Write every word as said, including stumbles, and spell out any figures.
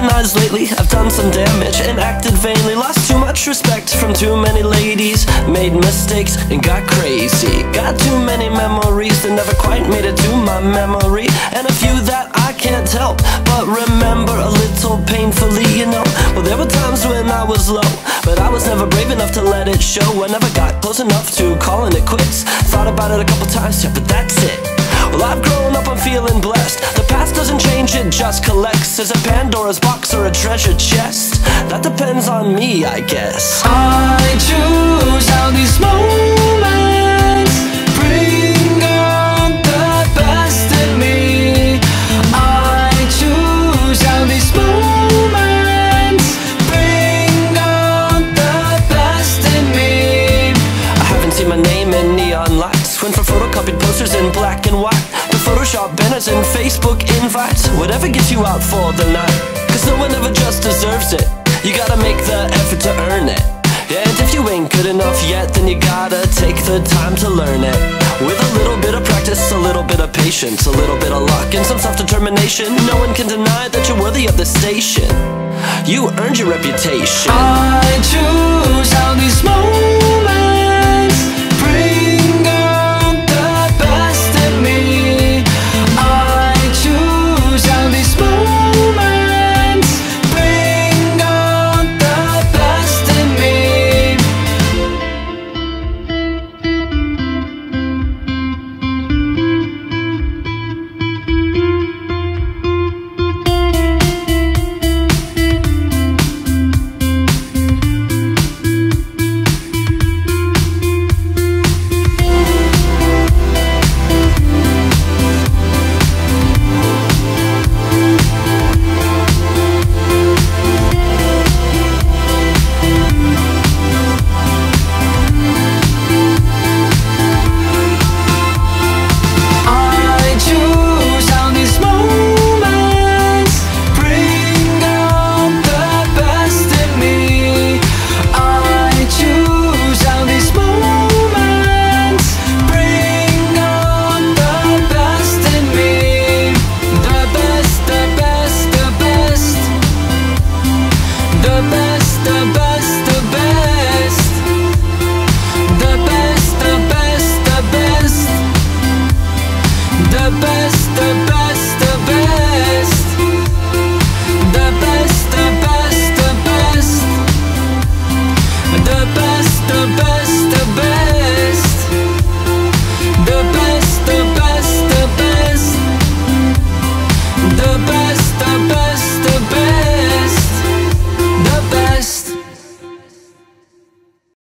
recognize lately I've done some damage and acted vainly. Lost too much respect from too many ladies, made mistakes and got crazy. Got too many memories that never quite made it to my memory, and a few that I can't help but remember a little painfully, you know. Well, there were times when I was low, but I was never brave enough to let it show. I never got close enough to calling it quits. Thought about it a couple times, yeah, but that's it. Well, I've grown up, I'm feeling blessed. The past doesn't change, it just collects. Is a Pandora's box or a treasure chest? That depends on me, I guess. I choose how these moments bring out the best in me. I choose how these moments bring out the best in me. I haven't seen my name in neon lights, went for photocopied posters in black and white, the Photoshop banners and Facebook invites. Whatever gets you out for the night, cause no one ever just deserves it. You gotta make the effort to earn it. And if you ain't good enough yet, then you gotta take the time to learn it. With a little bit of practice, a little bit of patience, a little bit of luck, and some self-determination, no one can deny that you're worthy of the station. You earned your reputation. I